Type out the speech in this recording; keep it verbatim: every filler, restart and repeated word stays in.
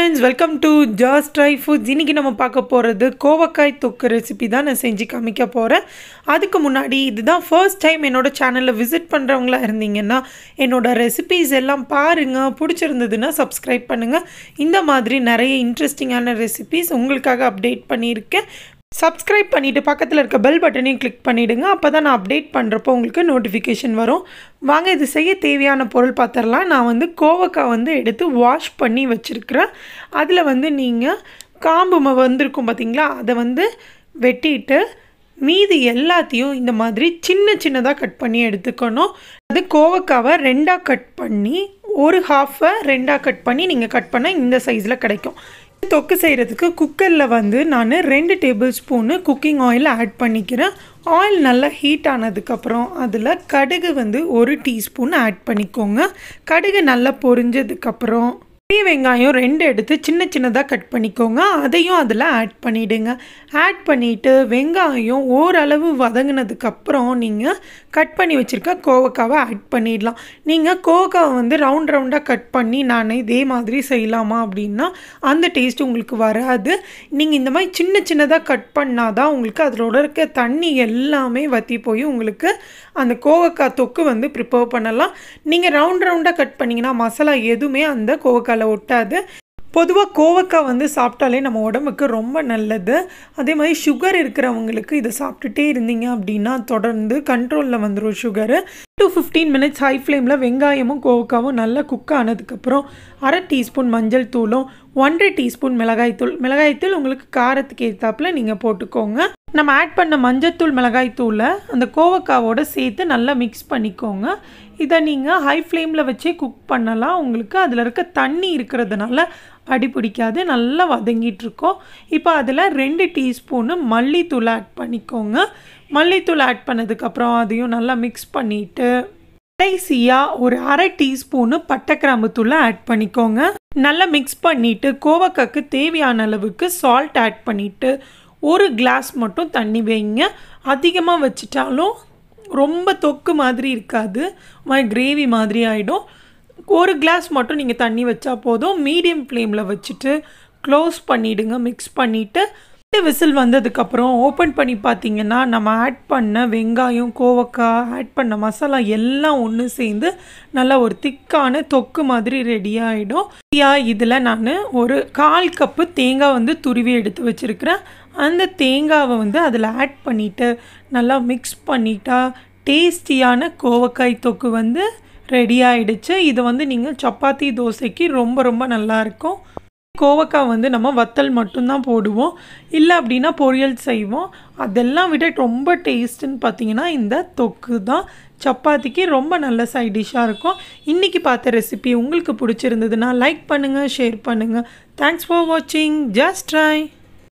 friends, welcome to Just Try Foods. இன்னைக்கு நம்ம பார்க்க போறது கோவக்காய் தொக்கு ரெசிபி தான் நான் செஞ்சு காமிக்க போறேன். அதுக்கு முன்னாடி இதுதான் ஃபர்ஸ்ட் டைம் என்னோட சேனலை விசிட் பண்றவங்களா இருந்தீங்கன்னா என்னோட ரெசிபீஸ் எல்லாம் பாருங்க. பிடிச்சிருந்ததுன்னா Subscribe பண்ணுங்க. இந்த மாதிரி நிறைய இன்ட்ரஸ்டிங்கான ரெசிபீஸ் உங்களுக்காக அப்டேட் பண்ணியிருக்கேன். Subscribe பண்ணிட்டு பக்கத்துல இருக்க பெல் பட்டனையும் கிளிக் பண்ணிடுங்க. அப்பதான் நான் அப்டேட் பண்றப்போ உங்களுக்கு நோட்டிஃபிகேஷன் வரும். வாங்க இது செய்ய தேவையான பொருள் பார்த்தறலாம். நான் வந்து கோவக்காய் வந்து எடுத்து வாஷ் பண்ணி வச்சிருக்கேன். அதுல வந்து நீங்க காம்பு வந்திருக்கும் பாத்தீங்களா, அதை வந்து வெட்டிட்டு மீதி எல்லாத்தையும் இந்த மாதிரி சின்ன சின்னதா கட் பண்ணி எடுத்துக்கணும். அது கோவக்காவை ரெண்டா கட் பண்ணி ஒரு ஹாஃப ரெண்டா கட் பண்ணி நீங்க கட் பண்ணா இந்த சைஸ்ல கிடைக்கும். தொக்கு செய்கிறதுக்கு குக்கரில் வந்து நான் ரெண்டு tablespoon cooking oil add பண்ணிக்கிறேன். ஆயில் நல்லா ஹீட் ஆனதுக்கப்புறம் அதில் கடுகு வந்து ஒரு டீஸ்பூன் ஆட் பண்ணிக்கோங்க. கடுகு நல்லா பொரிஞ்சதுக்கப்புறம் பெரிய வெங்காயம் ரெண்டு எடுத்து சின்ன சின்னதாக கட் பண்ணிக்கோங்க. அதையும் அதில் ஆட் பண்ணிவிடுங்க. ஆட் பண்ணிவிட்டு வெங்காயம் ஓரளவு வதங்கினதுக்கப்புறம் நீங்கள் கட் பண்ணி வச்சுருக்க கோவக்காவை ஆட் பண்ணிடலாம். நீங்கள் கோவக்காவை வந்து ரவுண்ட் ரவுண்டாக கட் பண்ணி நான் இதே மாதிரி செய்யலாமா அப்படின்னா அந்த டேஸ்ட் உங்களுக்கு வராது. நீங்கள் இந்த மாதிரி சின்ன சின்னதாக கட் பண்ணால் தான் உங்களுக்கு அதோட இருக்க தண்ணி எல்லாமே வற்றி போய் உங்களுக்கு அந்த கோவக்காய் தொக்கு வந்து ப்ரிப்பேர் பண்ணலாம். நீங்கள் ரவுண்ட் ரவுண்டாக கட் பண்ணிங்கன்னா மசாலா எதுவுமே அந்த கோவக்காய் ஒட்டாது. பொதுவாக கோவக்காய் வந்து சாப்பிட்டாலே நம்ம உடம்புக்கு ரொம்ப நல்லது. அதே மாதிரி சுகர் இருக்கிறவங்களுக்கு இதை சாப்பிட்டுட்டே இருந்தீங்க அப்படின்னா தொடர்ந்து கண்ட்ரோலில் வந்துடும் sugar. Two fifteen minutes high ஃப்ளேமில் வெங்காயமும் கோவக்காவும் நல்லா குக் ஆனதுக்கப்புறம் அரை டீஸ்பூன் மஞ்சள் தூளும் ஒன்றரை டீஸ்பூன் மிளகாய்த்தூள் மிளகாய்த்தூள் உங்களுக்கு காரத்துக்கு ஏற்றாப்புல நீங்கள் போட்டுக்கோங்க. நம்ம ஆட் பண்ண மஞ்சத்தூள் மிளகாய்த்தூளை அந்த கோவக்காவோட சேர்த்து நல்லா மிக்ஸ் பண்ணிக்கோங்க. இதை நீங்கள் ஹை ஃப்ளேமில் வச்சே குக் பண்ணலாம். உங்களுக்கு அதில் இருக்க தண்ணி இருக்கிறதுனால அடி பிடிக்காது, நல்லா வதங்கிட்டுருக்கோம். இப்போ அதில் ரெண்டு டீஸ்பூனு மல்லித்தூள் ஆட் பண்ணிக்கோங்க. மல்லித்தூள் ஆட் பண்ணதுக்கப்புறம் அதையும் நல்லா மிக்ஸ் பண்ணிவிட்டு கடைசியாக ஒரு அரை டீஸ்பூனு பட்டை கிராம்பு தூளை ஆட் பண்ணிக்கோங்க. நல்லா மிக்ஸ் பண்ணிவிட்டு கோவக்காய்க்கு தேவையான அளவுக்கு சால்ட் ஆட் பண்ணிவிட்டு ஒரு கிளாஸ் மட்டும் தண்ணி வைங்க. அதிகமாக வச்சிட்டாலும் ரொம்ப தொக்கு மாதிரி இருக்காது, கிரேவி மாதிரி ஆகிடும். ஒரு கிளாஸ் மட்டும் நீங்கள் தண்ணி வச்சா போதும். மீடியம் ஃப்ளேமில் வச்சுட்டு க்ளோஸ் பண்ணிவிடுங்க. மிக்ஸ் பண்ணிவிட்டு விசில் வந்ததுக்கப்புறம் ஓப்பன் பண்ணி பார்த்தீங்கன்னா நம்ம ஆட் பண்ண வெங்காயம் கோவக்காய் ஆட் பண்ண மசாலா எல்லாம் ஒன்று சேர்ந்து நல்லா ஒரு திக்கான தொக்கு மாதிரி ரெடி ஆகிடும். இதில் நான் ஒரு கால் கப்பு தேங்காய் வந்து துருவி எடுத்து வச்சுருக்கிறேன். அந்த தேங்காவை வந்து அதில் ஆட் பண்ணிவிட்டு நல்லா மிக்ஸ் பண்ணிட்டா டேஸ்டியான கோவக்காய் தொக்கு வந்து ரெடி ஆகிடுச்சு. இது வந்து நீங்கள் சப்பாத்தி தோசைக்கு ரொம்ப ரொம்ப நல்லாயிருக்கும். கோவக்காய் வந்து நம்ம வத்தல் மட்டும்தான் போடுவோம், இல்லை அப்படின்னா பொரியல் செய்வோம். அதெல்லாம் விட ரொம்ப டேஸ்ட்டுன்னு பார்த்தீங்கன்னா இந்த தொக்கு தான். சப்பாத்திக்கு ரொம்ப நல்ல சைட் டிஷ்ஷாக இருக்கும். இன்றைக்கி பார்த்த ரெசிபி உங்களுக்கு பிடிச்சிருந்ததுன்னா லைக் பண்ணுங்கள், ஷேர் பண்ணுங்கள். தேங்க்ஸ் ஃபார் வாட்சிங். Just try.